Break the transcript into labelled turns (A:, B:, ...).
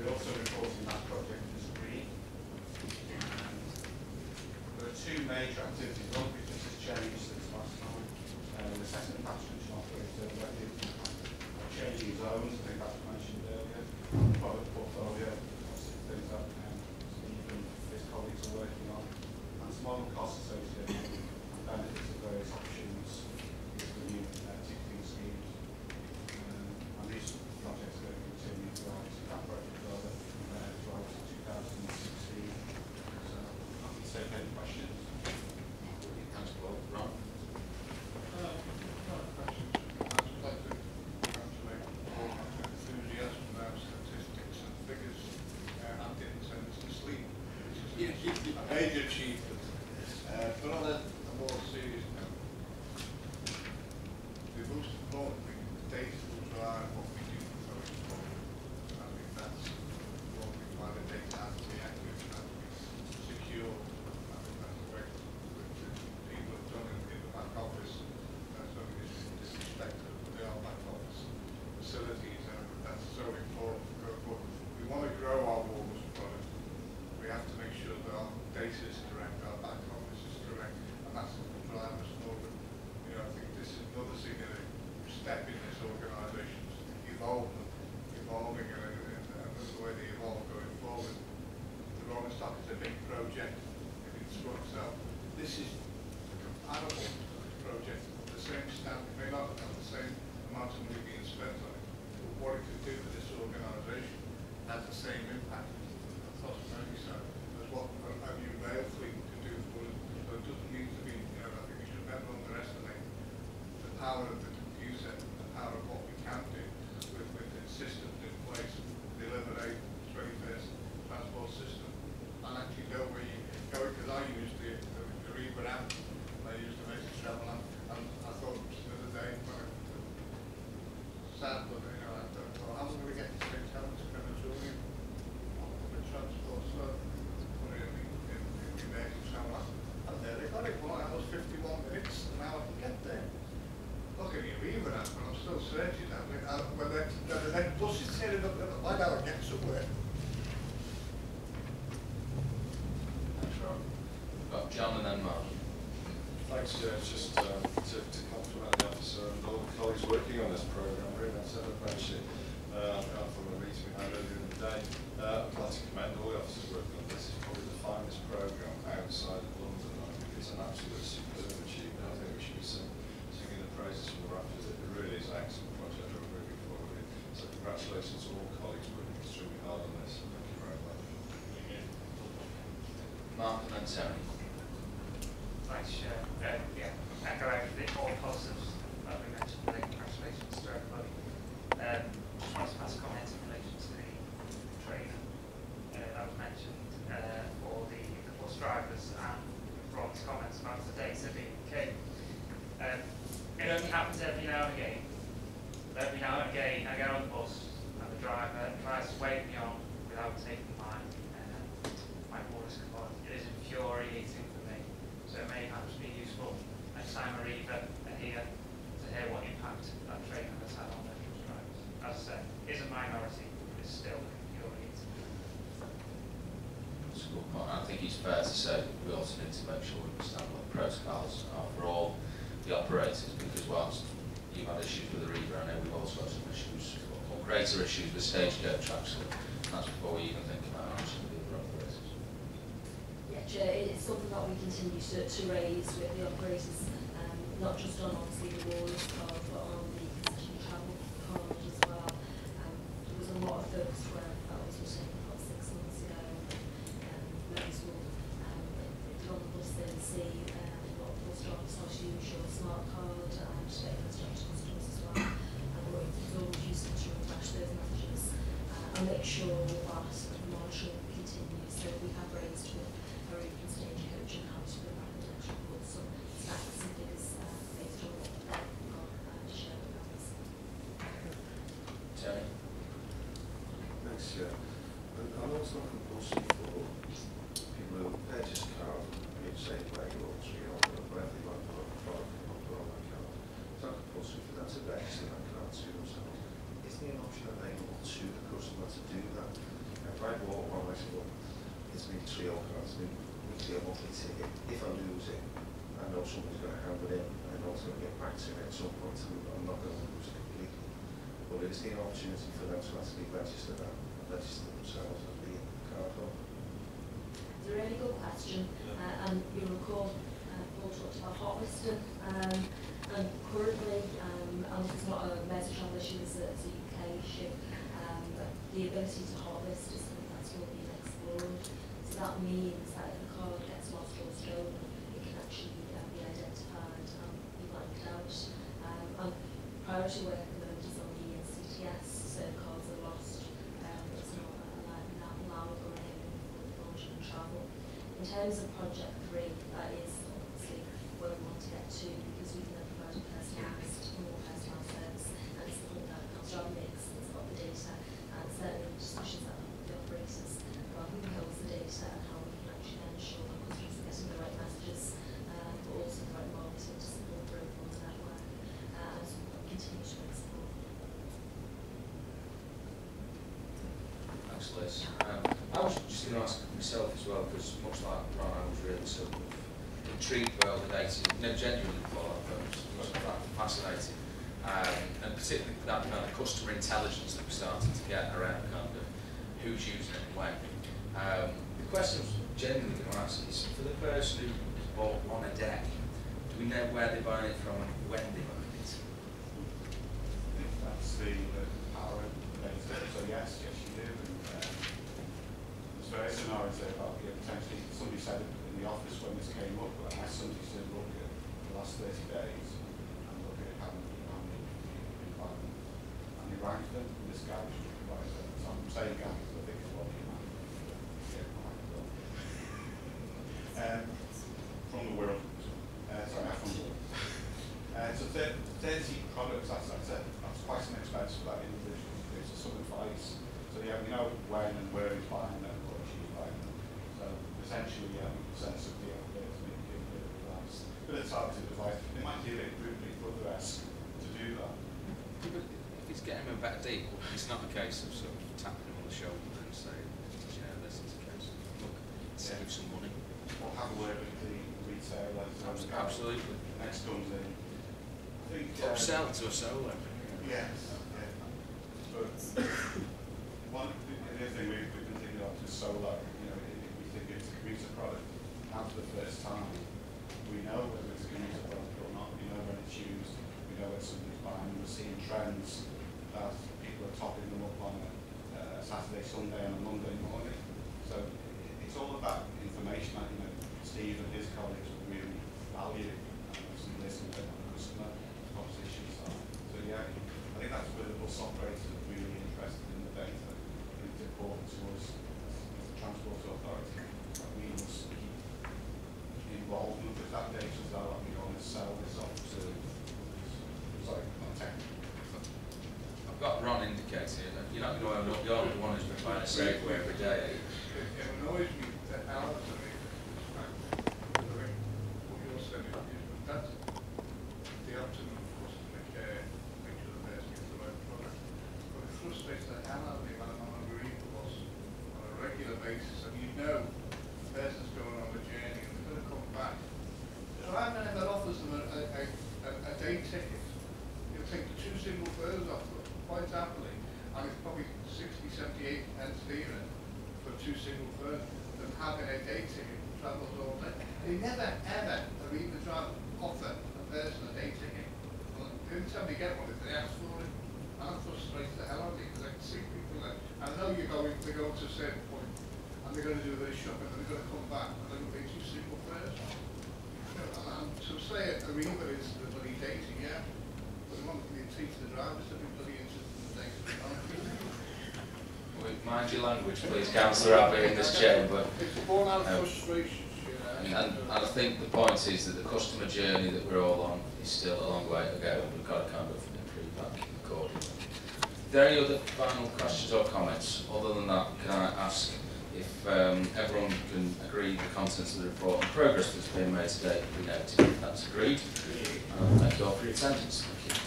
A: We also reported that project as green. And there are two major activities. One which has changed since last time. The second passenger operator directed changing zones, I think that was mentioned earlier, product portfolio, things that Steve and his colleagues are working on, and small costs associated and benefits of various options with the new ticketing schemes. And these projects are going to continue throughout that project rather throughout 2016. So I can take any questions. Thanks, Paul. Ron?
B: Major achievement. But on a more serious note, the most important thing is the data will drive what we do going forward. I think that's one thing why the data has to be accurate, has to be secure. I think that's the way people have done it in the back office. That's only disrespect to the back office facilities, and that's so important to go forward. We want to grow our Wolfson product. We have to make sure that our data is correct, our back office is correct, and that's what will drive us forward. You know, I think this is another significant step in this organisation, evolving and another way they evolve going forward. The Rolling Stock is a big project. If it's works out, this is comparable to this project. The same standard, may not have the same amount of money being spent on it, but what it could do for this organisation has the same impact. That's what a new rail fleet can do for us. So it doesn't need to be, you know, I think we should never underestimate the power of the computer, the power of what we can do with the systems in place to deliver a 21st transport system. And actually go where you go, because I used the Cllr app, and I used the Merseytravel app, and I thought the other day, when I sad, but you know, I thought, well, how am I going to get to St. Helens to Merseytravel? Transport, so put it in Merseytravel, and there they got it. 1 hour 51 minutes, and now I can get there. Look at your Cllr app, but I'm still searching that. When the next bus is turning up, why don't I get somewhere?
C: Thanks, Ron. Got John and then Mark.
D: Thanks, just to compliment the officer and all the colleagues working on this programme. Really nice to appreciate from a meeting we had earlier in the day. I'd like to commend all the officers working on this. It's probably the finest programme outside of London. I think it's an absolute superb achievement. I think we should be singing the praises from the rafters. It really is an excellent project we're moving forward with. So congratulations to all colleagues working extremely hard on this. Thank you very much.
C: Mark and then Terry.
E: Thanks, Chair. Yeah, echo everything, all positives that we mentioned today. Congratulations to everybody. Just wanted to pass a comment in relation to the training that was mentioned for the bus drivers and Ron's comments about the data being key. It only happens every now and again. Every now and again, I get on the bus and the driver tries to wave me on without taking my orders card. It is infuriating for me. So it may perhaps be useful next time I read here to hear what impact that training has had on their bus drivers. As I said, it is a minority, but it's still infuriating.
C: That's a good point. I think it's fair to say we also need to make sure we understand what the protocols are for all the operators, because whilst you've had issues with the Reaver, I know we've also had some issues, or greater issues with stagecoach actually. That's before we even think about actually the other operators.
F: Yeah, Chair, it's something that we continue to raise with the operators, not just on obviously the Norris card, but on the concession travel card as well. There was a lot of focus where that was taken about 6 months ago, those will get on the bus then see what bus drivers have to use your smart card and take instructions to us as well. And we're always useful to refresh those messages and make sure that the monitoring continues. So we have raised with our open stagecoach and how to bring back the actual put some stats and figures based on what they've got to share with us.
C: Terry?
D: Thanks, I'm also compulsory for people who purchase a car from say regular or Friel or whatever you want to put a product on that car. It's not compulsory for them to register that car to themselves. Is there an option available to the customer to do that?
G: I bought one, I said, well, it's been 3 or it's been weekly or monthly ticket. If I lose it, I know somebody's going to hand it in, I know it's going to get back to me at some point, and I'm not going to lose it completely. But it is the opportunity for them to actually register that, and register themselves as being card holder.
F: It's a really good question, and you'll recall Paul talked about harvesting, and currently, and this is not a Merseytravel issue, it's a UK issue, the ability to harvest is something that's still being explored. So that means that if a card gets lost or stolen, it can actually be identified and be blanked out. And priority work at the moment is on the CTS, so cards are lost, it's not allowable in for travel. In terms of Project 3, that is obviously where we want to get to, because we can then provide a personalised, more personalised service, and it's the point that comes from mix, it's got the data, and certainly discussions that the operators about who holds the data and how we can actually ensure that customers are getting the right messages, but also the right marketing to support growth on the network, as we continue to explore.
C: Thanks, Liz. I was just going to ask myself as well, because much like Ron, I was really sort of intrigued by all the data. Genuinely, Paul, I was fascinating. And particularly that kind of customer intelligence that we're starting to get around kind of who's using it and when. The question I was genuinely going to ask is, for the person who bought on a deck, do we know where they're buying it from and when they're buying it?
A: I think that's the power of the data. So yes, you do. And, there's various scenarios there about potentially somebody said it in the office when this came up, but I asked somebody to look at the last 30 days and look at how many and they ranked them in this guy was provider. So I'm saying guy because I think it's what you might from the world. Sorry, not from the world. So 30 products, that's quite some expense for that individual. It's some advice. So yeah, we know when and where he's buying them, what she's buying them. So essentially, yeah, we can sense of the outlet to make a bit of advice. But it's targeted advice. It might be a bit brutally for the rest to do that.
C: But if it's getting him a better deal, it's not a case of sort of tapping him on the shoulder and saying, you know, this is a case of, look, save some money.
A: Or have a word with the retailer.
C: Absolutely.
A: Next comes in. I think
C: Upsell to a solo.
A: Yes. Yeah. But one the other thing we've been thinking about is solo. You know, if we think it's a commuter product, after the first time, we know whether it's a commuter product or not. We know when it's used. We know when somebody's buying. We're seeing trends that people are topping them up on a Saturday, Sunday, and a Monday morning. So it's all about information that, you know, Steve and his colleagues would really value and listen to on the customer proposition side. So yeah, I think that's where the bus operators are really interested in the data. It's important to us as the Transport Authority that we must keep involvement with that data as well. We don't want to sell this off to, sorry, not technical.
C: I've got Ron indicating that you're not going to own up, you're the one who's been buying a Safeway every day.
B: It annoys me that Alan to me, what you're saying is that's the optimum customer care, make sure the person gets the right product. But it frustrates the hell out of me when I'm on a bereavement bus on a regular basis, and you know the person's going on a journey and they're going to come back. So I've been that offers them a day ticket. You'll take the 2 single fares off them quite happily, and it's probably 60, 78 pence dearer for 2 single fares than having a day ticket that travels all day. They never ever even try to offer a person a day ticket. Well, the only time they get one is they ask for it. And that frustrates the hell out of me because I can see people that, I know they're going to a certain point and they're going to do a bit of shopping and they're going to come back and they're going to pay 2 single fares. And to say Arriva is the bloody data, yeah, but they want to teach the drivers to be bloody interested in the data.
C: Mind your language, please, Cllr Abbey in this chamber.
B: It's born out of frustration.
C: And I think the point is that the customer journey that we're all on is still a long way to go, and we've got to kind of improve that accordingly. Are there any other final questions or comments? Other than that, can I ask if everyone can agree the contents of the report and progress that's been made today be noted? That's agreed. Thank you all for your attendance. Thank you.